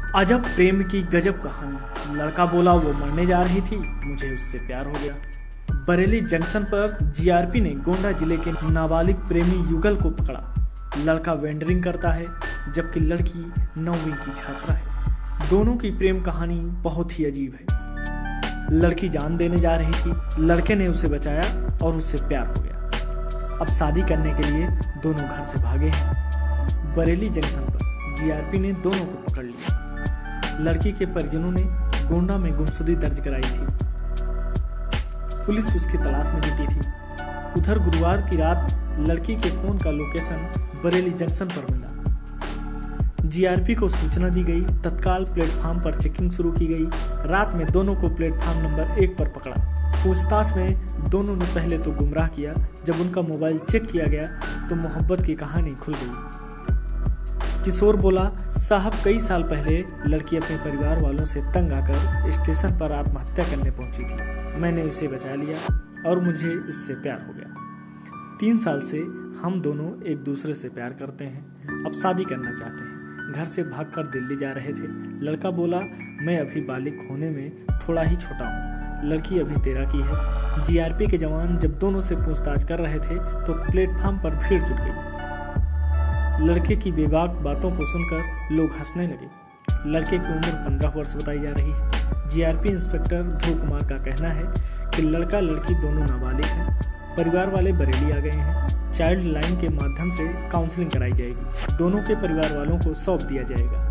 अजब प्रेम की गजब कहानी। लड़का बोला वो मरने जा रही थी, मुझे उससे प्यार हो गया। बरेली जंक्शन पर जीआरपी ने गोंडा जिले के नाबालिग प्रेमी युगल को पकड़ा। लड़का वेंडरिंग करता है जबकि लड़की 9वीं की छात्रा है। दोनों की प्रेम कहानी बहुत ही अजीब है। लड़की जान देने जा रही थी, लड़के ने उसे बचाया और उससे प्यार हो गया। अब शादी करने के लिए दोनों घर से भागे हैं। बरेली जंक्शन पर जीआरपी ने दोनों को पकड़ लिया। लड़की के परिजनों ने गोंडा में गुमशुदगी दर्ज कराई थी। पुलिस उसकी तलाश में जुटी थी। उधर गुरुवार की रात लड़की के फोन का लोकेशन बरेली जंक्शन पर मिला। जीआरपी को सूचना दी गई। तत्काल प्लेटफार्म पर चेकिंग शुरू की गई। रात में दोनों को प्लेटफार्म नंबर 1 पर पकड़ा। पूछताछ में दोनों ने पहले तो गुमराह किया। जब उनका मोबाइल चेक किया गया तो मोहब्बत की कहानी खुल गई। किशोर बोला, साहब कई साल पहले लड़की अपने परिवार वालों से तंग आकर स्टेशन पर आत्महत्या करने पहुंची थी। मैंने इसे बचा लिया और मुझे इससे प्यार हो गया। 3 साल से हम दोनों एक दूसरे से प्यार करते हैं। अब शादी करना चाहते हैं। घर से भागकर दिल्ली जा रहे थे। लड़का बोला, मैं अभी बालिग होने में थोड़ा ही छोटा हूँ। लड़की अभी 13 की है। जीआरपी के जवान जब दोनों से पूछताछ कर रहे थे तो प्लेटफार्म पर भीड़ जुट गई। लड़के की बेबाक बातों को सुनकर लोग हंसने लगे। लड़के की उम्र 15 वर्ष बताई जा रही है। जीआरपी इंस्पेक्टर ध्रुव कुमार का कहना है कि लड़का लड़की दोनों नाबालिग हैं। परिवार वाले बरेली आ गए हैं। चाइल्ड लाइन के माध्यम से काउंसलिंग कराई जाएगी। दोनों के परिवार वालों को सौंप दिया जाएगा।